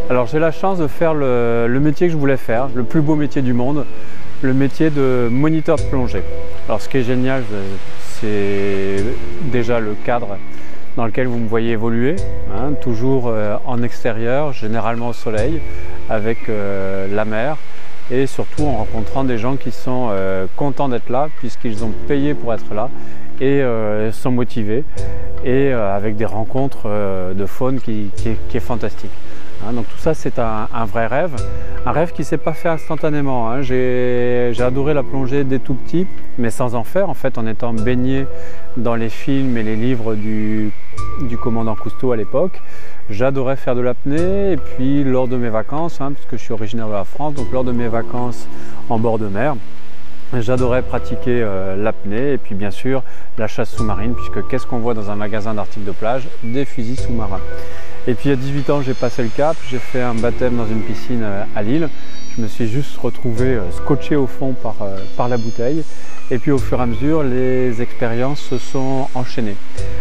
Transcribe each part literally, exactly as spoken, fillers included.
Alors j'ai la chance de faire le, le métier que je voulais faire, le plus beau métier du monde, le métier de moniteur de plongée. Alors ce qui est génial, c'est déjà le cadre dans lequel vous me voyez évoluer, hein, toujours euh, en extérieur, généralement au soleil, avec euh, la mer et surtout en rencontrant des gens qui sont euh, contents d'être là puisqu'ils ont payé pour être là et euh, sont motivés et euh, avec des rencontres euh, de faune qui, qui, est, qui est fantastique. Hein, donc tout ça c'est un, un vrai rêve, un rêve qui ne s'est pas fait instantanément. Hein. J'ai adoré la plongée dès tout petit, mais sans en faire en fait, en étant baigné dans les films et les livres du, du commandant Cousteau à l'époque. J'adorais faire de l'apnée et puis lors de mes vacances, hein, puisque je suis originaire de la France, donc lors de mes vacances en bord de mer, j'adorais pratiquer euh, l'apnée et puis bien sûr la chasse sous-marine, puisque qu'est-ce qu'on voit dans un magasin d'articles de plage? Des fusils sous-marins. Et puis à dix-huit ans, j'ai passé le cap, j'ai fait un baptême dans une piscine à Lille. Je me suis juste retrouvé scotché au fond par, par la bouteille. Et puis au fur et à mesure, les expériences se sont enchaînées.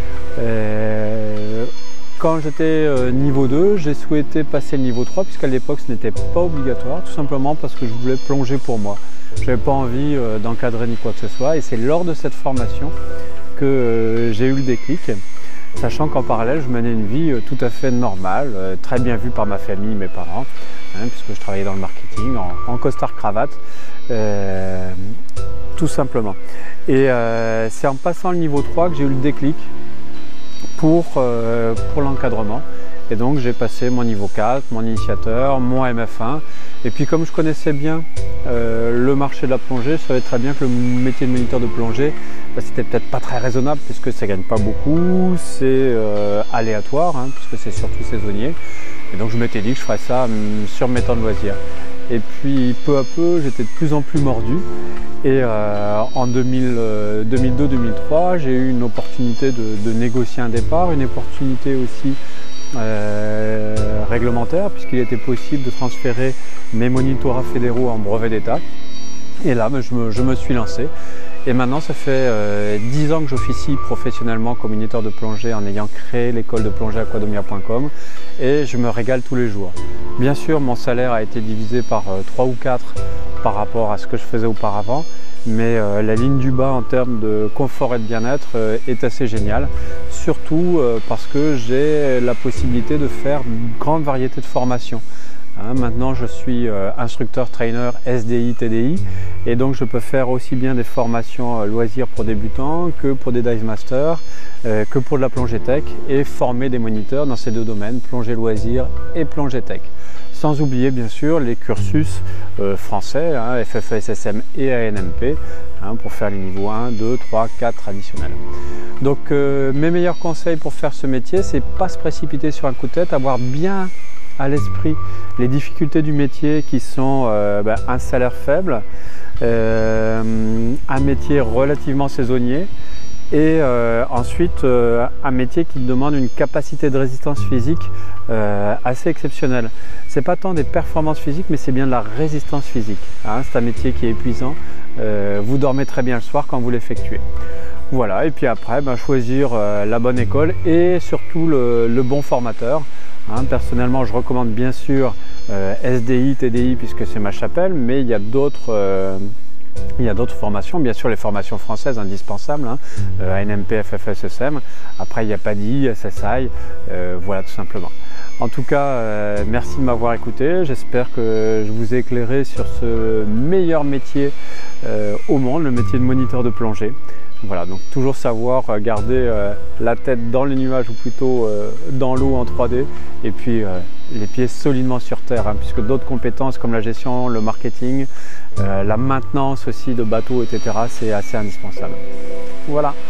Euh, quand j'étais niveau deux, j'ai souhaité passer le niveau trois, puisqu'à l'époque ce n'était pas obligatoire, tout simplement parce que je voulais plonger pour moi. Je n'avais pas envie d'encadrer ni quoi que ce soit. Et c'est lors de cette formation que j'ai eu le déclic. Sachant qu'en parallèle, je menais une vie tout à fait normale, très bien vue par ma famille, mes parents, hein, puisque je travaillais dans le marketing, en, en costard-cravate, euh, tout simplement. Et euh, c'est en passant le niveau trois que j'ai eu le déclic pour, euh, pour l'encadrement. Et donc j'ai passé mon niveau quatre, mon initiateur, mon M F un. Et puis comme je connaissais bien euh, le marché de la plongée, je savais très bien que le métier de moniteur de plongée, bah, c'était peut-être pas très raisonnable puisque ça gagne pas beaucoup, c'est euh, aléatoire, hein, puisque c'est surtout saisonnier. Et donc je m'étais dit que je ferais ça hum, sur mes temps de loisirs. Et puis peu à peu, j'étais de plus en plus mordu. Et euh, en deux mille deux deux mille trois, j'ai eu une opportunité de, de négocier un départ, une opportunité aussi Euh, réglementaire, puisqu'il était possible de transférer mes monitorats fédéraux en brevet d'État. Et là, je me, je me suis lancé. Et maintenant, ça fait euh, dix ans que j'officie professionnellement comme moniteur de plongée en ayant créé l'école de plongée aquadomia point com et je me régale tous les jours. Bien sûr, mon salaire a été divisé par euh, trois ou quatre par rapport à ce que je faisais auparavant. Mais euh, la ligne du bas en termes de confort et de bien-être euh, est assez géniale, surtout euh, parce que j'ai la possibilité de faire une grande variété de formations. Hein, maintenant je suis euh, instructeur trainer S D I T D I et donc je peux faire aussi bien des formations euh, loisirs pour débutants que pour des dive masters, euh, que pour de la plongée tech et former des moniteurs dans ces deux domaines, plongée loisirs et plongée tech. Sans oublier bien sûr les cursus euh, français, hein, F F E S S M et A N M P, hein, pour faire les niveaux un, deux, trois, quatre traditionnels. Donc euh, mes meilleurs conseils pour faire ce métier, c'est pas se précipiter sur un coup de tête, avoir bien à l'esprit les difficultés du métier qui sont euh, ben, un salaire faible, euh, un métier relativement saisonnier, et euh, ensuite euh, un métier qui demande une capacité de résistance physique euh, assez exceptionnelle. C'est pas tant des performances physiques, mais c'est bien de la résistance physique. Hein, c'est un métier qui est épuisant. Euh, vous dormez très bien le soir quand vous l'effectuez. Voilà, et puis après, ben, choisir euh, la bonne école et surtout le, le bon formateur. Hein, personnellement, je recommande bien sûr euh, S D I, T D I puisque c'est ma chapelle, mais il y a d'autres euh, Il y a d'autres formations, bien sûr les formations françaises indispensables, hein, euh, A N M P, F F E S S M, après il y a P A D I, S S I, euh, voilà tout simplement. En tout cas, euh, merci de m'avoir écouté, j'espère que je vous ai éclairé sur ce meilleur métier euh, au monde, le métier de moniteur de plongée. Voilà, donc toujours savoir garder euh, la tête dans les nuages ou plutôt euh, dans l'eau en trois D et puis euh, les pieds solidement sur terre, hein, puisque d'autres compétences comme la gestion, le marketing, euh, la maintenance aussi de bateaux, et cetera, c'est assez indispensable. Voilà.